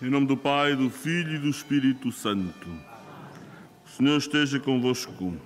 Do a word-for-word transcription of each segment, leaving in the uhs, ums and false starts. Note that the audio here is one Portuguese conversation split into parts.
Em nome do Pai, do Filho e do Espírito Santo. O Senhor esteja convosco.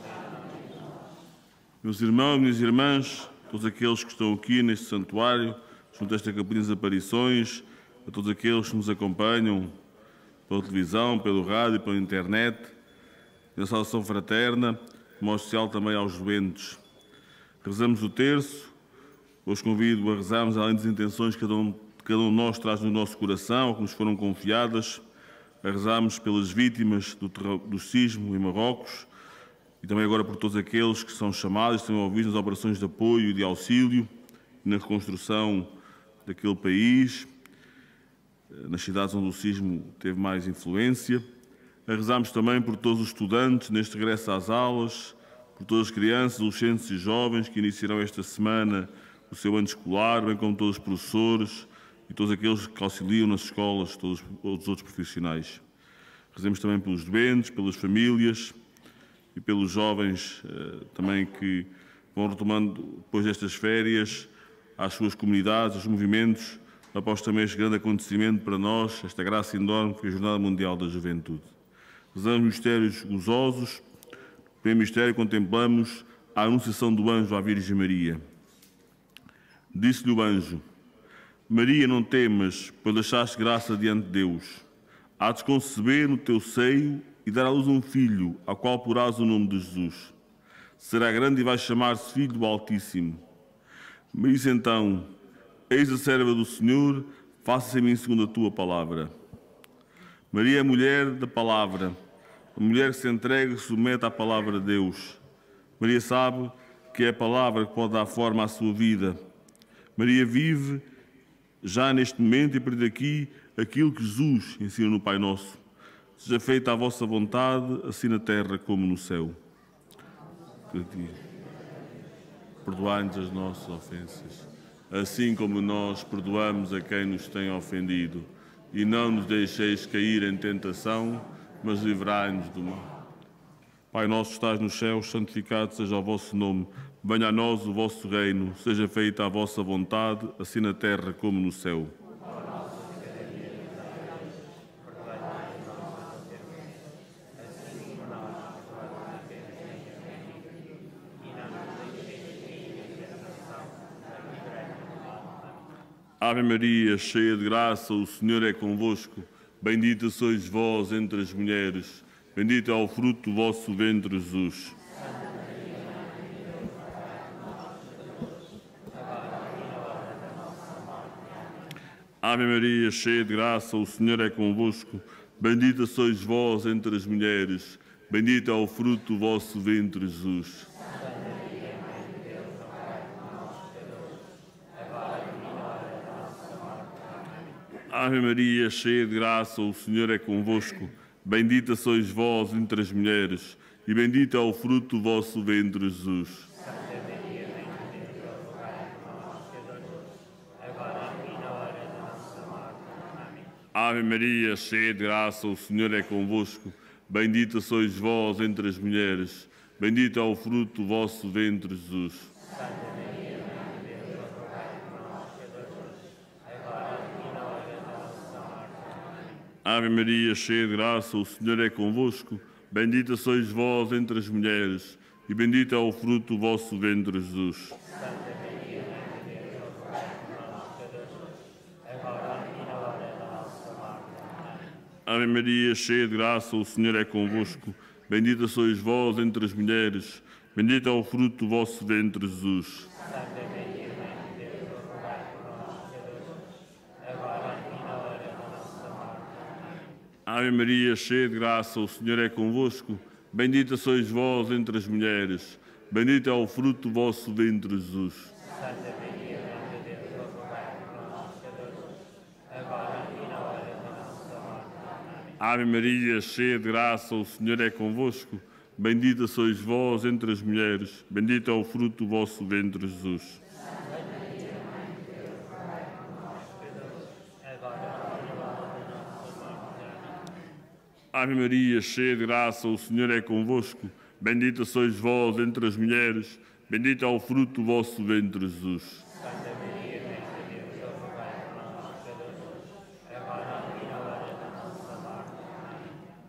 Meus irmãos, minhas irmãs, todos aqueles que estão aqui neste santuário, junto a esta capinha das aparições, a todos aqueles que nos acompanham pela televisão, pelo rádio, pela internet, na saudação fraterna, de modo especial também aos doentes. Rezamos o terço. Hoje convido a rezarmos, além das intenções que cada um, cada um de nós traz no nosso coração, que nos foram confiadas, a rezarmos pelas vítimas do, do sismo em Marrocos e também agora por todos aqueles que são chamados, estão envolvidos nas operações de apoio e de auxílio na reconstrução daquele país, nas cidades onde o sismo teve mais influência. A rezarmos também por todos os estudantes neste regresso às aulas, por todas as crianças, adolescentes e jovens que iniciarão esta semana o seu ano escolar, bem como todos os professores e todos aqueles que auxiliam nas escolas, todos os outros profissionais. Rezemos também pelos doentes, pelas famílias e pelos jovens eh, também que vão retomando, depois destas férias, às suas comunidades, aos movimentos, após também este grande acontecimento para nós, esta graça enorme que é a Jornada Mundial da Juventude. Rezamos mistérios gozosos. No primeiro mistério contemplamos a anunciação do anjo à Virgem Maria. Disse-lhe o anjo: Maria, não temas, pois achaste graça diante de Deus. Há de conceber no teu seio e dar à luz um filho, ao qual porás o nome de Jesus. Será grande e vai chamar-se Filho do Altíssimo. Maria disse então: Eis a serva do Senhor, faça-se em mim segundo a tua palavra. Maria é a mulher da palavra, a mulher que se entrega e se submete à palavra de Deus. Maria sabe que é a palavra que pode dar forma à sua vida. Maria vive já neste momento e a partir daqui aquilo que Jesus ensina no Pai Nosso. Seja feita a vossa vontade, assim na terra como no céu. Perdoai-nos as nossas ofensas, assim como nós perdoamos a quem nos tem ofendido. E não nos deixeis cair em tentação, mas livrai-nos do mal. Pai nosso que estás nos céus, santificado seja o vosso nome. Venha a nós o vosso reino, seja feita a vossa vontade, assim na terra como no céu. Ave Maria, cheia de graça, o Senhor é convosco. Bendita sois vós entre as mulheres. Bendito é o fruto do vosso ventre, Jesus. Ave Maria, cheia de graça, o Senhor é convosco. Bendita sois vós entre as mulheres. Bendito é o fruto do vosso ventre, Jesus. Ave Maria, cheia de graça, o Senhor é convosco. Bendita sois vós entre as mulheres, e bendito é o fruto do vosso ventre, Jesus. Santa Maria, Mãe de Deus, rogai por nós, pecadores, agora e na hora da nossa morte. Amém. Ave Maria, cheia de graça, o Senhor é convosco. Bendita sois vós entre as mulheres, bendito é o fruto do vosso ventre, Jesus. Santa Maria, Mãe de Deus, rogai por nós, pecadores, agora e na hora da nossa morte. Amém. Ave Maria, cheia de graça, o Senhor é convosco. Bendita sois vós entre as mulheres, e bendito é o fruto do vosso ventre, Jesus. Santa Maria, Mãe de Deus, rogai por nós, pecadores, agora e na hora da nossa morte. Amém. Ave Maria, cheia de graça, o Senhor é convosco. Bendita sois vós entre as mulheres, bendito é o fruto do vosso ventre, Jesus. Santa Maria, Mãe de Deus, rogai por nós, pecadores, agora e na hora da nossa morte. Amém. Ave Maria, cheia de graça, o Senhor é convosco. Bendita sois vós entre as mulheres, bendito é o fruto do vosso ventre, Jesus. Santa Maria, Mãe de Deus, rogai por nós, pecadores, agora e na hora da nossa morte. Amém. Ave Maria, cheia de graça, o Senhor é convosco. Bendita sois vós entre as mulheres, bendito é o fruto do vosso ventre, Jesus. Ave Maria, cheia de graça, o Senhor é convosco. Bendita sois vós entre as mulheres, bendito é o fruto do vosso ventre, Jesus. Santa Maria, Mãe de Deus, rogai por nós, pecadores, agora e na hora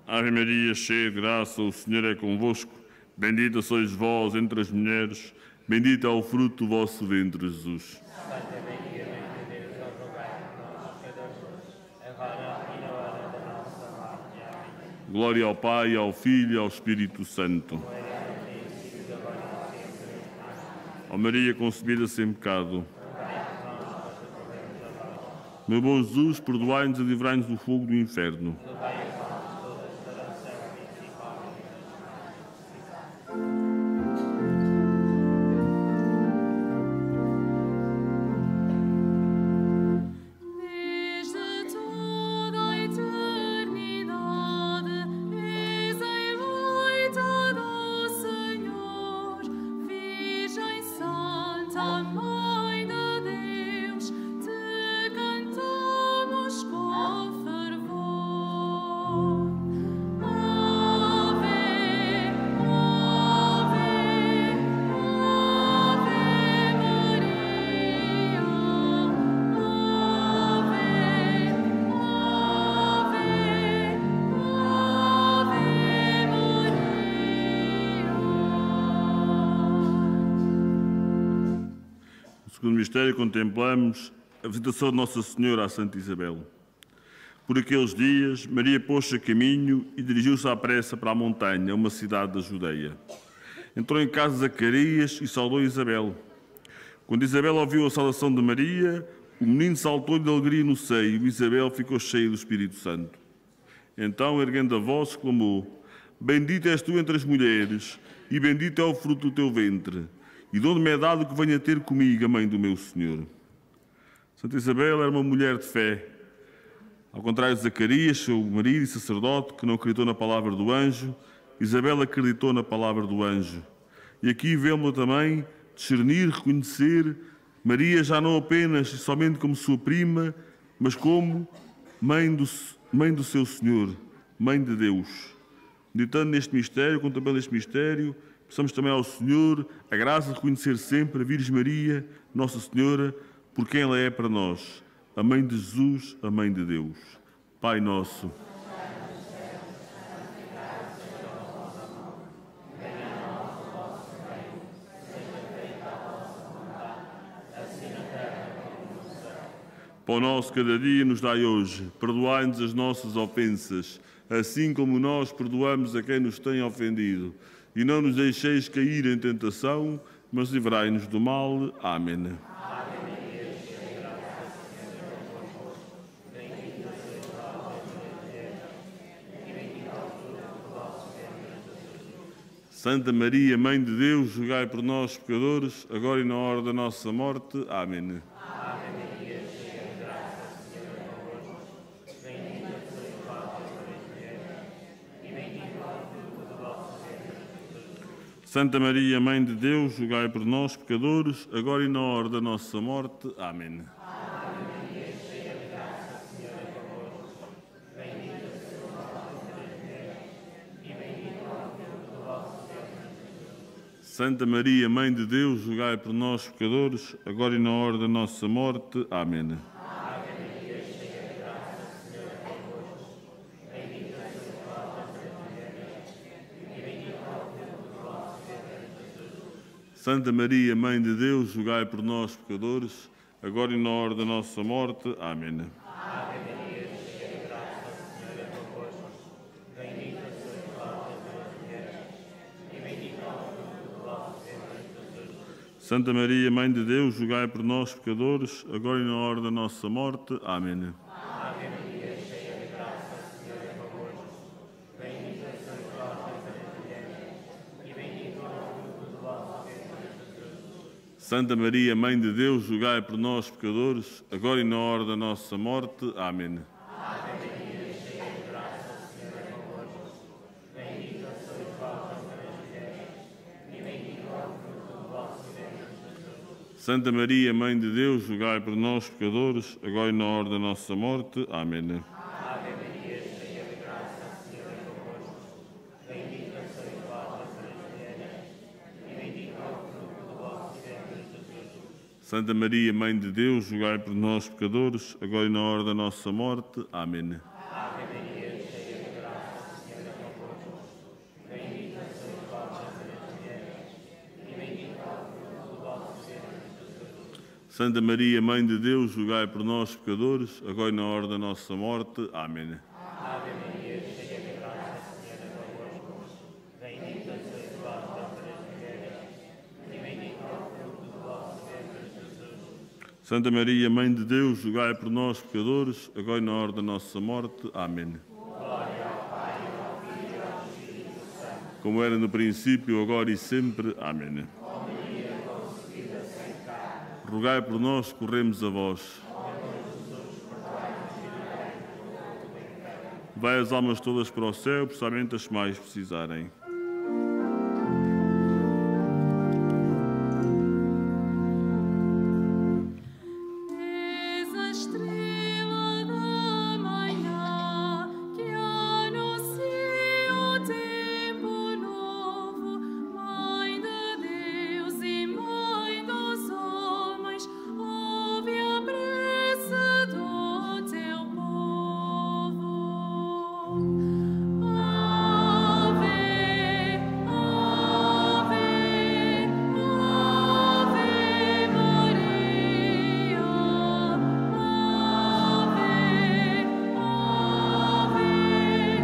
Ave Maria, cheia de graça, o Senhor é convosco. Bendita sois vós entre as mulheres, bendito é o fruto do vosso ventre, Jesus. Santa Maria, Mãe de Deus, rogai por nós, pecadores, agora e na hora da nossa morte. Amém. Glória ao Pai, ao Filho e ao Espírito Santo. Ó Maria concebida sem pecado. Meu bom Jesus, perdoai-nos e livrai-nos do fogo do inferno. No segundo mistério contemplamos a visitação de Nossa Senhora à Santa Isabel. Por aqueles dias, Maria pôs-se a caminho e dirigiu-se à pressa para a montanha, uma cidade da Judeia. Entrou em casa de Zacarias e saudou Isabel. Quando Isabel ouviu a saudação de Maria, o menino saltou de alegria no seio e Isabel ficou cheia do Espírito Santo. Então, erguendo a voz, clamou: Bendita és tu entre as mulheres, e bendito é o fruto do teu ventre. E de onde me é dado que venha ter comigo a mãe do meu Senhor? Santa Isabel era uma mulher de fé. Ao contrário de Zacarias, seu marido e sacerdote, que não acreditou na palavra do anjo, Isabel acreditou na palavra do anjo. E aqui vemos também discernir, reconhecer Maria já não apenas e somente como sua prima, mas como mãe do, mãe do seu Senhor, mãe de Deus. Meditando neste mistério, contemplando este mistério, peçamos também ao Senhor a graça de reconhecer sempre a Virgem Maria, Nossa Senhora, por quem ela é para nós, a Mãe de Jesus, a Mãe de Deus. Pai nosso. Pão nosso cada dia nos dai hoje, perdoai-nos as nossas ofensas, assim como nós perdoamos a quem nos tem ofendido. E não nos deixeis cair em tentação, mas livrai-nos do mal. Amém. Santa Maria, Mãe de Deus, rogai por nós, pecadores, agora e na hora da nossa morte. Amém. Santa Maria, Mãe de Deus, rogai por nós, pecadores, agora e na hora da nossa morte. Amém. Santa Maria, Mãe de Deus, rogai por nós, pecadores, agora e na hora da nossa morte. Amém. Santa Maria, Mãe de Deus, rogai por nós, pecadores, agora e na hora da nossa morte. Amém. Santa Maria, Mãe de Deus, rogai por nós, pecadores, agora e na hora da nossa morte. Amém. Santa Maria, Mãe de Deus, rogai por nós, pecadores, agora e na hora da nossa morte. Amém. Santa Maria, Mãe de Deus, rogai por nós, pecadores, agora e na hora da nossa morte. Amém. Santa Maria, Mãe de Deus, rogai por nós, pecadores, agora e na hora da nossa morte. Amém. Ave Maria, cheia de graça, o Senhor Santa Maria, Mãe de Deus, rogai por nós, pecadores, agora e na hora da nossa morte. Amém. Ave Maria, cheia de graça, o Senhor é convosco. Bendita sois vós entre as mulheres, e bendito é o fruto do vosso ventre, Jesus. Santa Maria, Mãe de Deus, rogai por nós, pecadores, agora e na hora da nossa morte. Amém. Glória ao Pai, ao Filho e ao Espírito Santo. Como era no princípio, agora e sempre. Amém. Ó Maria concebida sem pecado, Rogai por nós, corremos a vós. Vai as almas todas para o céu, precisamente as que mais precisarem. És a estrela da manhã que anuncia o tempo novo, Mãe de Deus e Mãe dos homens, ouve a prece do teu povo. Ave, ave, ave Maria. Ave, ave,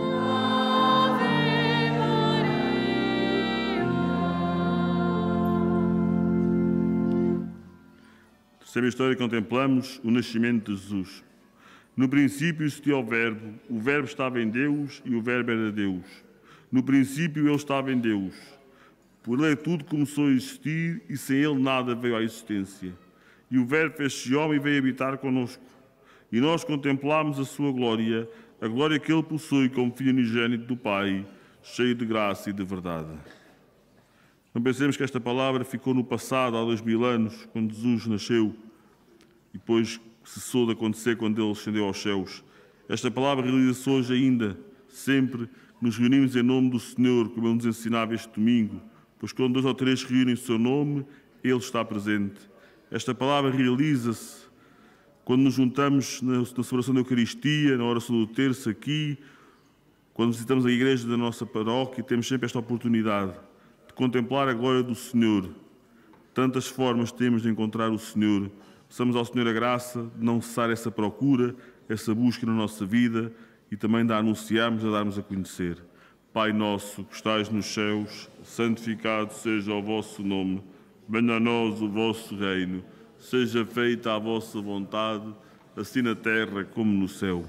ave Maria. Terceira história, contemplamos o nascimento de Jesus. No princípio existia o Verbo, o Verbo estava em Deus e o Verbo era Deus. No princípio ele estava em Deus. Por ele tudo começou a existir e sem ele nada veio à existência. E o Verbo fez-se homem e veio habitar connosco. E nós contemplamos a sua glória, a glória que ele possui como Filho unigênito do Pai, cheio de graça e de verdade. Não pensemos que esta palavra ficou no passado, há dois mil anos, quando Jesus nasceu, e depois cessou de acontecer quando ele ascendeu aos céus. Esta palavra realiza-se hoje ainda, sempre que nos reunimos em nome do Senhor, como ele nos ensinava este domingo, pois quando dois ou três reúnem o seu nome, ele está presente. Esta palavra realiza-se quando nos juntamos na, na celebração da Eucaristia, na oração do terço aqui, quando visitamos a igreja da nossa paróquia, temos sempre esta oportunidade de contemplar a glória do Senhor. Tantas formas temos de encontrar o Senhor. Peçamos ao Senhor a graça de não cessar essa procura, essa busca na nossa vida e também de a anunciarmos, a darmos a conhecer. Pai nosso, que estais nos céus, santificado seja o vosso nome. Venha a nós o vosso reino. Seja feita a vossa vontade, assim na terra como no céu.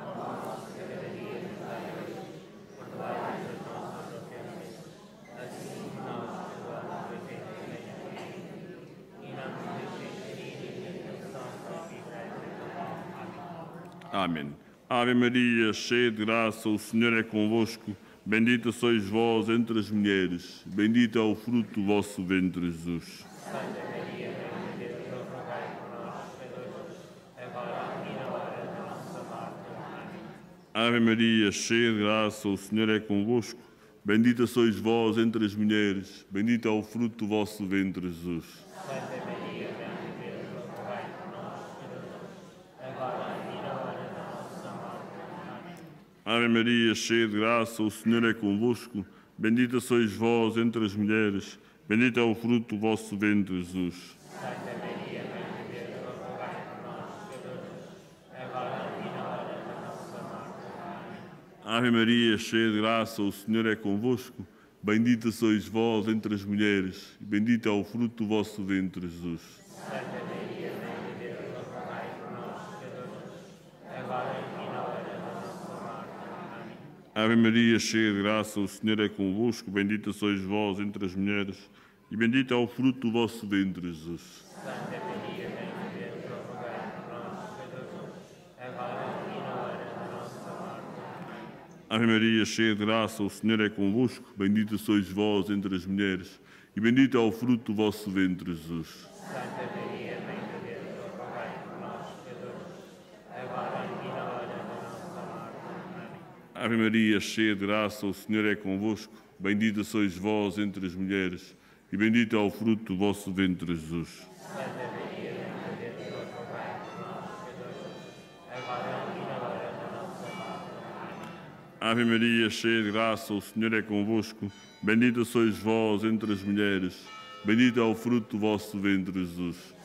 Amém. Ave Maria, cheia de graça, o Senhor é convosco. Bendita sois vós entre as mulheres. Bendito é o fruto do vosso ventre, Jesus. Santa Maria, Mãe de Deus, rogai por nós, pecadores, agora e na hora da nossa morte. Amém. Ave Maria, cheia de graça, o Senhor é convosco. Bendita sois vós entre as mulheres. Bendito é o fruto do vosso ventre, Jesus. Santa Maria, Mãe de Deus, rogai por nós, pecadores, agora e na hora da nossa morte. Amém. Ave Maria, cheia de graça, o Senhor é convosco. Bendita sois vós entre as mulheres. Bendito é o fruto do vosso ventre, Jesus. Santa Maria, Mãe de Deus, rogai por nós, pecadores, agora e na hora da nossa morte. Amém. Ave Maria, cheia de graça, o Senhor é convosco. Bendita sois vós entre as mulheres. Bendito é o fruto do vosso ventre, Jesus. Santa Maria, Mãe de Deus, rogai por nós, pecadores, agora e na hora da nossa morte. Amém. Ave Maria, cheia de graça, o Senhor é convosco. Bendita sois vós entre as mulheres. E bendito é o fruto do vosso ventre, Jesus. Santa Maria, Mãe de Deus, rogai por nós, pecadores, agora e na hora da nossa morte. Amém. Ave Maria, cheia de graça, o Senhor é convosco. Bendita sois vós entre as mulheres. E bendito é o fruto do vosso ventre, Jesus. Santa Maria, Mãe de Deus, rogai por nós, pecadores, agora e na hora da nossa morte. Amém. Ave Maria, cheia de graça, o Senhor é convosco. Bendita sois vós entre as mulheres. E bendito é o fruto do vosso ventre, Jesus. Santa Maria, Mãe de Deus, rogai por nós, pecadores, agora e na hora da nossa morte. Amém. Ave Maria, cheia de graça, o Senhor é convosco. Bendita sois vós entre as mulheres. Bendito é o fruto do vosso ventre, Jesus.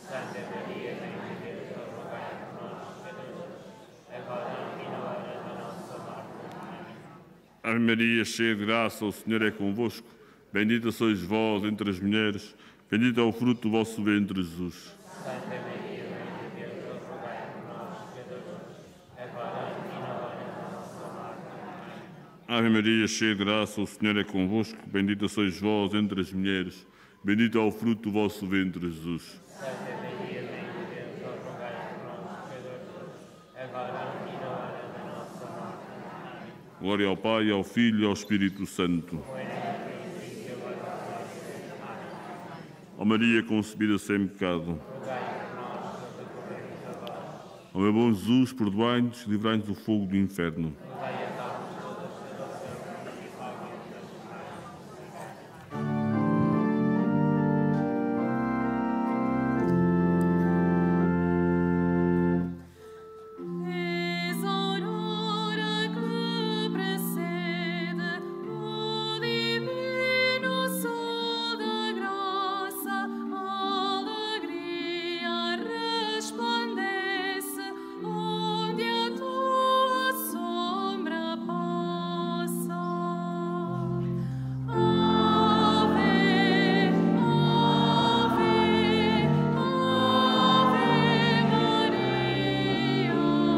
Santa Maria, Mãe de Deus, rogai por nós, pecadores, agora e na hora da nossa morte. Amém. Ave Maria, cheia de graça, o Senhor é convosco. Bendita sois vós entre as mulheres, bendito é o fruto do vosso ventre, Jesus. Santa Maria, Mãe de Deus, rogai por nós, pecadores, agora e na hora da nossa morte. Amém. Ave Maria, cheia de graça, o Senhor é convosco. Bendita sois vós entre as mulheres, bendito é o fruto do vosso ventre, Jesus. Santa Maria, Mãe de Deus, rogai por nós, pecadores, agora e na hora da nossa morte. Amém. Glória ao Pai, ao Filho e ao Espírito Santo. Ó Maria, concebida sem pecado. Ó meu bom Jesus, perdoai-nos e livrai-nos do fogo do inferno. És a aurora que precede o divino sol da graça, a alegria resplandece onde a tua sombra passa. Ave, ave, ave Maria.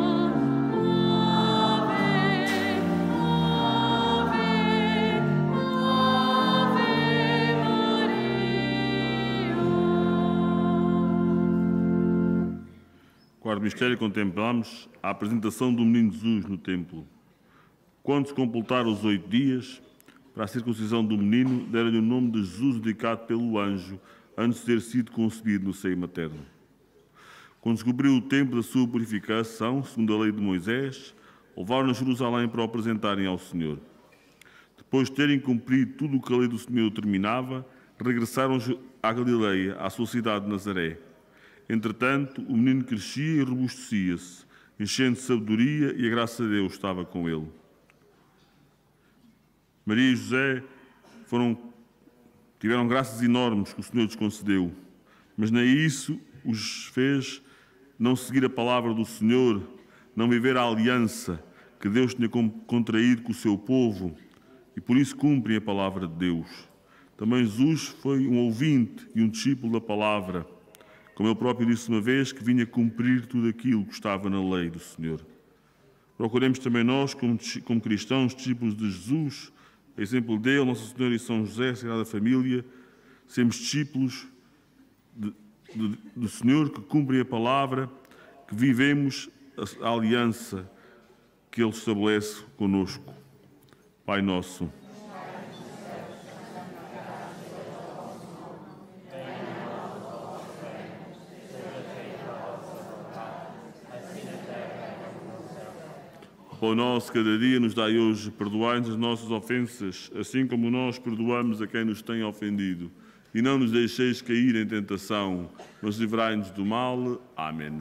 Quarto mistério, contemplamos a apresentação do menino Jesus no templo. Quando se completaram os oito dias, para a circuncisão do menino, deram-lhe o nome de Jesus, dedicado pelo anjo, antes de ter sido concebido no seio materno. Quando se cumpriu o tempo da sua purificação, segundo a lei de Moisés, levaram-no a Jerusalém para o apresentarem ao Senhor. Depois de terem cumprido tudo o que a lei do Senhor determinava, regressaram à Galileia, à sua cidade de Nazaré. Entretanto, o menino crescia e robustecia-se, enchendo de sabedoria, e a graça de Deus estava com ele. Maria e José foram, tiveram graças enormes que o Senhor lhes concedeu, mas nem isso os fez não seguir a palavra do Senhor, não viver a aliança que Deus tinha contraído com o seu povo, e por isso cumprem a palavra de Deus. Também Jesus foi um ouvinte e um discípulo da palavra, como ele próprio disse uma vez, que vinha cumprir tudo aquilo que estava na lei do Senhor. Procuremos também nós, como, como cristãos, discípulos de Jesus, exemplo dele, Nossa Senhora e São José, Sagrada Família, sermos discípulos de, de, do Senhor, que cumprem a palavra, que vivemos a, a aliança que Ele estabelece conosco. Pai nosso, o pão nosso cada dia nos dai hoje, perdoai-nos as nossas ofensas, assim como nós perdoamos a quem nos tem ofendido. E não nos deixeis cair em tentação, mas livrai-nos do mal. Amém.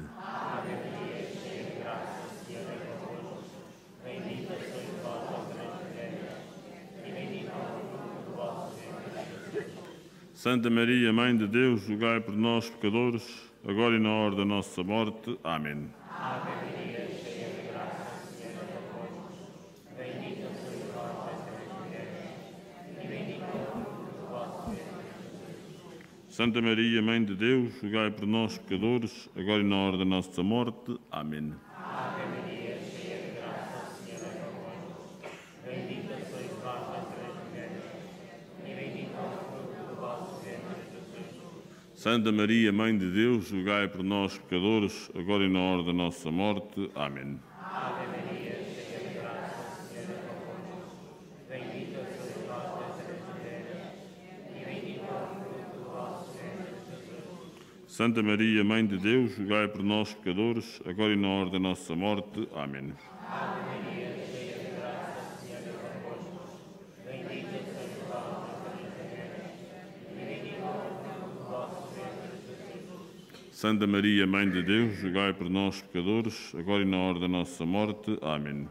Santa Maria, Mãe de Deus, rogai por nós, pecadores, agora e na hora da nossa morte. Amém. Santa Maria, Mãe de Deus, rogai por nós, pecadores, agora e na hora da nossa morte. Amém. Santa Maria, Mãe de Deus, rogai por nós, pecadores, agora e na hora da nossa morte. Amém. Santa Maria, Mãe de Deus, rogai por nós, pecadores, agora e na hora da nossa morte. Amém. Santa Maria, Mãe de Deus, rogai por nós, pecadores, agora e na hora da nossa morte. Amém.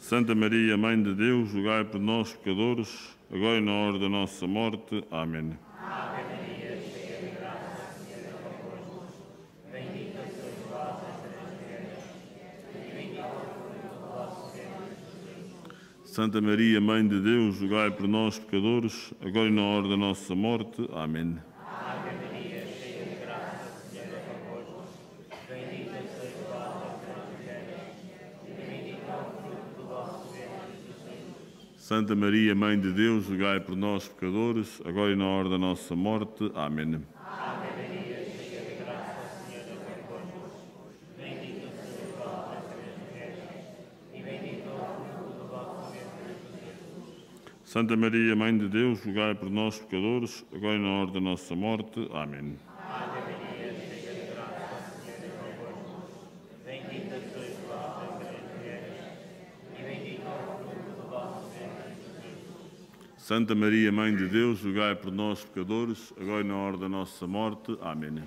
Santa Maria, Mãe de Deus, rogai por nós, pecadores, agora e na hora da nossa morte. Amém. Ave Maria, cheia de graça, o Senhor é convosco. Bendita sois vós entre as mulheres, e bendito é o fruto do vosso ventre, Jesus. Santa Maria, Mãe de Deus, rogai por nós, pecadores, agora e na hora da nossa morte. Amém. Ave Maria, cheia de graça, o Senhor é convosco. Bendita sois vós entre as mulheres, e bendito é o fruto do vosso ventre, Jesus. Santa Maria, Mãe de Deus, rogai por nós, pecadores, agora e na hora da nossa morte. Amém. Ave Maria, cheia de graça, o Senhor é convosco. Bendita sois vós entre as mulheres, e bendito é o fruto do vosso ventre, Jesus. Santa Maria, Mãe de Deus, rogai por nós, pecadores, agora e na hora da nossa morte. Amém. Ave Maria, cheia de graça, o Senhor é convosco. Bendita sois vós entre as mulheres, e bendito é o fruto do vosso ventre, Jesus. Santa Maria, Mãe de Deus, rogai por nós, pecadores, agora e na hora da nossa morte. Amém.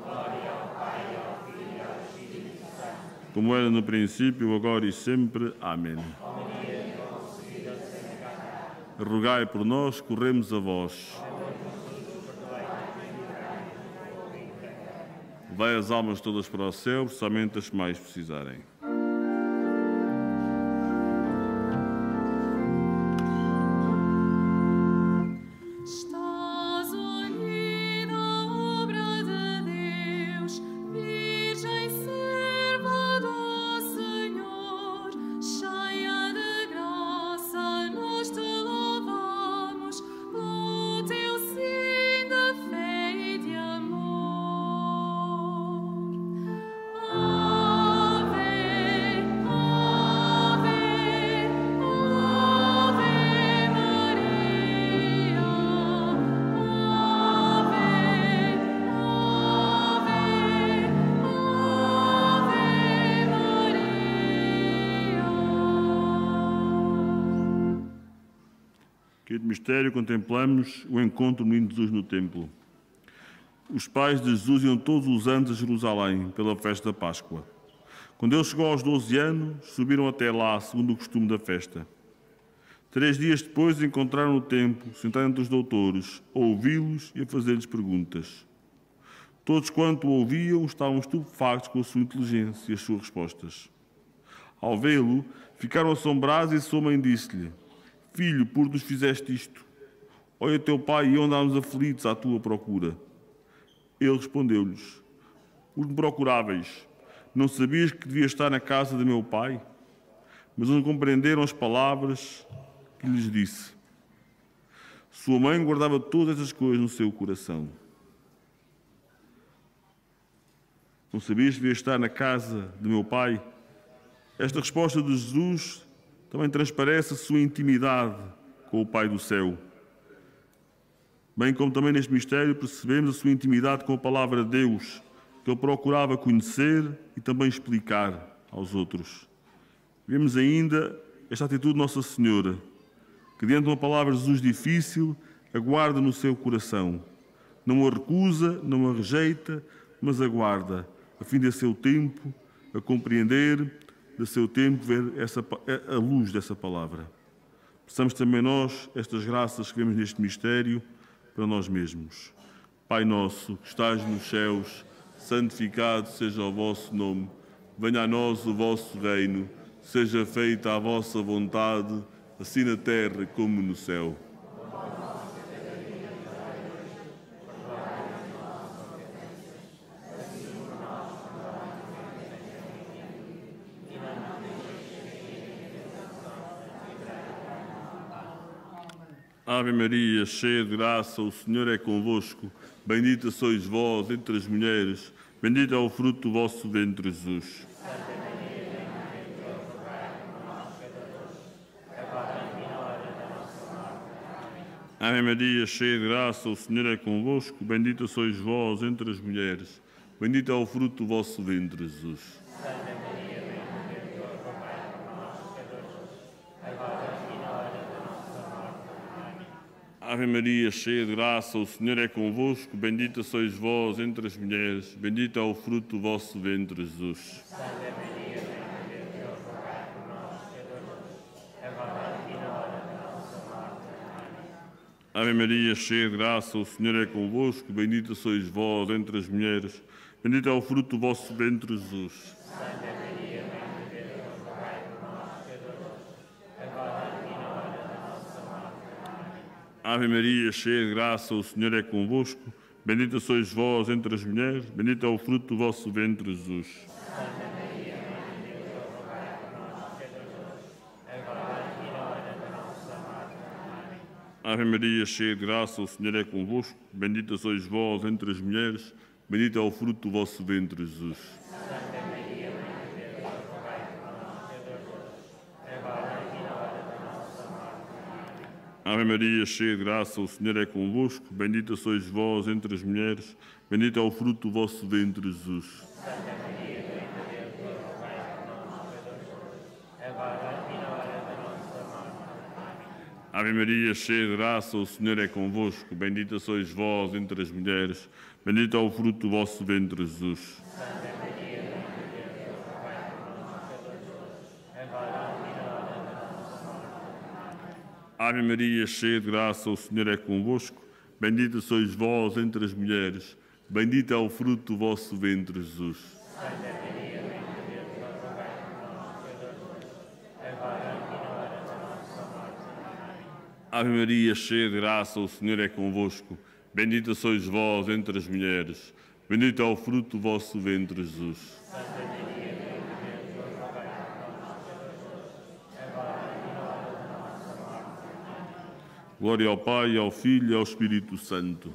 Como era no princípio, agora e sempre. Amém. Rogai por nós, corremos a vós. Levai as almas todas para o céu, somente as que mais precisarem. Estás unida à obra de Deus, Virgem serva do Senhor, cheia de graça, nós te louvamos pelo teu sim de fé e de amor. Ave, Ave, Ave Maria. Quinto mistério, contemplamos o encontro do menino Jesus no templo. Os pais de Jesus iam todos os anos a Jerusalém pela festa da Páscoa. Quando ele chegou aos doze anos, subiram até lá, segundo o costume da festa. Três dias depois encontraram no templo, sentados entre os doutores, a ouvi-los e a fazer-lhes perguntas. Todos quanto o ouviam estavam estupefactos com a sua inteligência e as suas respostas. Ao vê-lo, ficaram assombrados e sua mãe disse-lhe: Filho, por nos fizeste isto? Olha teu pai e eu andámos aflitos à tua procura. Ele respondeu-lhes: Por que me procuráveis? Não sabias que devia estar na casa de meu pai? Mas não compreenderam as palavras que lhes disse. Sua mãe guardava todas essas coisas no seu coração. Não sabias que devia estar na casa de meu pai? Esta resposta de Jesus também transparece a sua intimidade com o Pai do céu. Bem como também neste mistério percebemos a sua intimidade com a palavra de Deus, que ele procurava conhecer e também explicar aos outros. Vemos ainda esta atitude de Nossa Senhora, que diante de uma palavra de Jesus difícil, aguarda no seu coração. Não a recusa, não a rejeita, mas aguarda, a fim de a seu tempo, a compreender, de seu tempo, ver essa, a luz dessa palavra. Precisamos também nós, estas graças que vemos neste mistério, para nós mesmos. Pai nosso, que estás nos céus, santificado seja o vosso nome. Venha a nós o vosso reino. Seja feita a vossa vontade, assim na terra como no céu. Ave Maria, cheia de graça, o Senhor é convosco. Bendita sois vós entre as mulheres. Bendito é o fruto do vosso ventre, Jesus. Ave Maria, cheia de graça, o Senhor é convosco. Bendita sois vós entre as mulheres. Bendito é o fruto do vosso ventre, Jesus. Ave Maria, cheia de graça, o Senhor é convosco. Bendita sois vós entre as mulheres. Bendito é o fruto do vosso ventre, Jesus. Ave Maria, cheia de graça, o Senhor é convosco, bendita sois vós entre as mulheres, bendito é o fruto do vosso ventre, Jesus. Santa Maria, Mãe de Deus, rogai por nós, pecadores, agora e na hora da nossa morte. Amém. Ave Maria, cheia de graça, o Senhor é convosco, bendita sois vós entre as mulheres, bendito é o fruto do vosso ventre, Jesus. Santa Maria, Mãe de Deus, rogai por nós, pecadores, agora e na hora da nossa morte. Amém. Ave Maria, cheia de graça, o Senhor é convosco, bendita sois vós entre as mulheres, bendito é o fruto do vosso ventre, Jesus. Santa Maria, Mãe de Deus, rogai por nós, pecadores, agora e na hora da nossa morte. Amém. Ave Maria, cheia de graça, o Senhor é convosco, bendita sois vós entre as mulheres, bendito é o fruto do vosso ventre, Jesus. Santa Maria, Mãe de Deus, rogai por nós, pecadores, agora e na hora da nossa morte. Amém. Ave Maria, cheia de graça, o Senhor é convosco, bendita sois vós entre as mulheres, bendito é o fruto do vosso ventre, Jesus. Santa Maria, Mãe de Deus, rogai por nós, pecadores, agora e na hora da nossa morte. Ave Maria, cheia de graça, o Senhor é convosco, bendita sois vós entre as mulheres, bendito é o fruto do vosso ventre, Jesus. Santa Maria, Mãe de Deus, rogai por nós, pecadores, agora e na hora da nossa morte. Amém. Ave Maria, cheia de graça, o Senhor é convosco, bendita sois vós entre as mulheres, bendito é o fruto do vosso ventre, Jesus. Santa Maria, Mãe de Deus, rogai por nós, pecadores, agora e na hora da nossa morte. Amém. Glória ao Pai, ao Filho e ao Espírito Santo.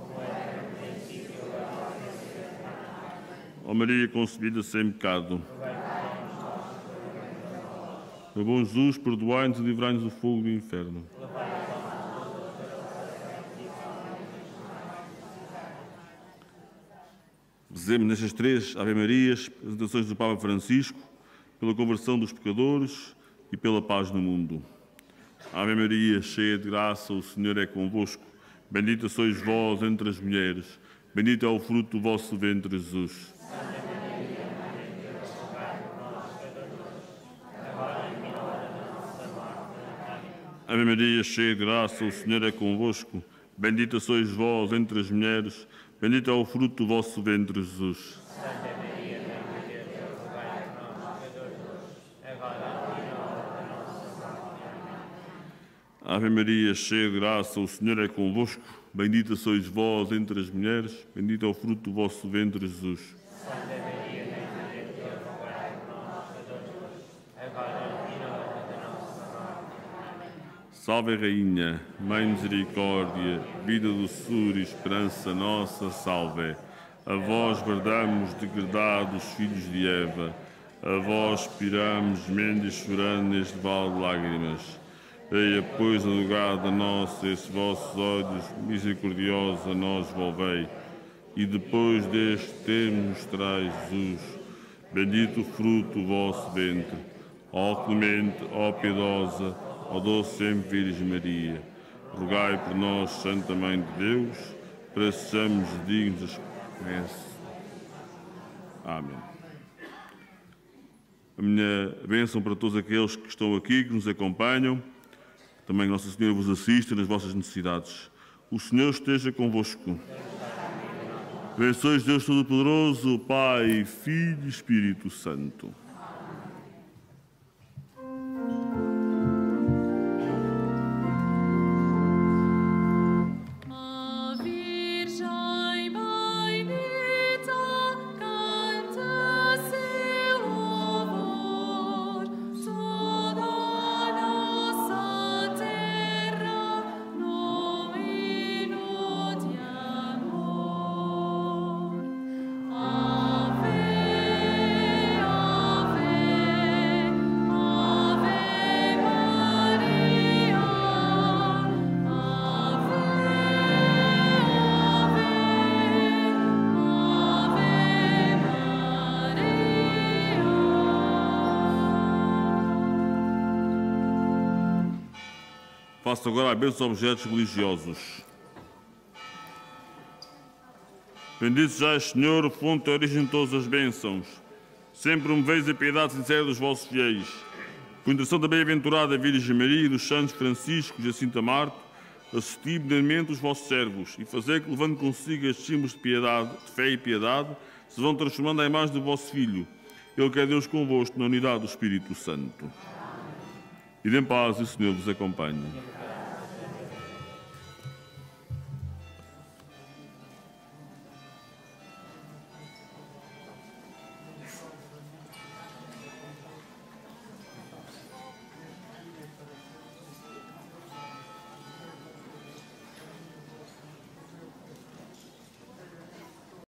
Ó Maria concebida sem pecado. Meu bom Jesus, perdoai-nos e livrai-nos do fogo do inferno. Rezemos nestas três Ave Marias, apresentações do Papa Francisco, pela conversão dos pecadores e pela paz no mundo. Ave Maria, cheia de graça, o Senhor é convosco. Bendita sois vós entre as mulheres. Bendito é o fruto do vosso ventre, Jesus. Ave Maria, cheia de graça, o Senhor é convosco. Bendita sois vós entre as mulheres. Bendito é o fruto do vosso ventre, Jesus. Santa Maria, Mãe de Deus, rogai por nós, pecadores, agora e na hora da nossa morte. Amém. Ave Maria, cheia de graça, o Senhor é convosco. Bendita sois vós entre as mulheres. Bendito é o fruto do vosso ventre, Jesus. Santa Maria, Mãe de Deus, rogai por nós, pecadores, agora e na hora da nossa morte. Amém. Salve Rainha, Mãe Misericórdia, vida, doçura e esperança nossa, salve. A vós bradamos, degredados filhos de Eva, a vós expiramos, gemendo e chorando neste vale de lágrimas. Eia, pois, alugada nossa, esses vossos olhos misericordiosos a nós volvei, e depois deste tempo mostrai Jesus, bendito o fruto do vosso ventre. Ó clemente, ó piedosa, ó doce sempre Virgem Maria, rogai por nós, Santa Mãe de Deus, para que sejamos dignos das promessas. Amém. A minha bênção para todos aqueles que estão aqui, que nos acompanham. Também Nossa Senhora vos assiste nas vossas necessidades. O Senhor esteja convosco. Abençoe Deus Todo-Poderoso, Pai, Filho e Espírito Santo. A Virgem bendita canta seu louvor, toda a nossa terra no hino de amor. Ave, Ave, Ave Maria, Faço agora a bênção aos objetos religiosos. Bendito sejas, Senhor, fonte e origem de todas as bênçãos. Sempre promoveis a piedade sincera dos vossos fiéis. Por intercessão da bem-aventurada Virgem Maria e dos santos Francisco e Jacinta Marte, assisti benignamente os vossos servos e fazer que, levando consigo estes símbolos de piedade, de fé e piedade, se vão transformando à imagem do vosso Filho. Ele que é Deus convosco na unidade do Espírito Santo. E em paz o Senhor vos acompanhe.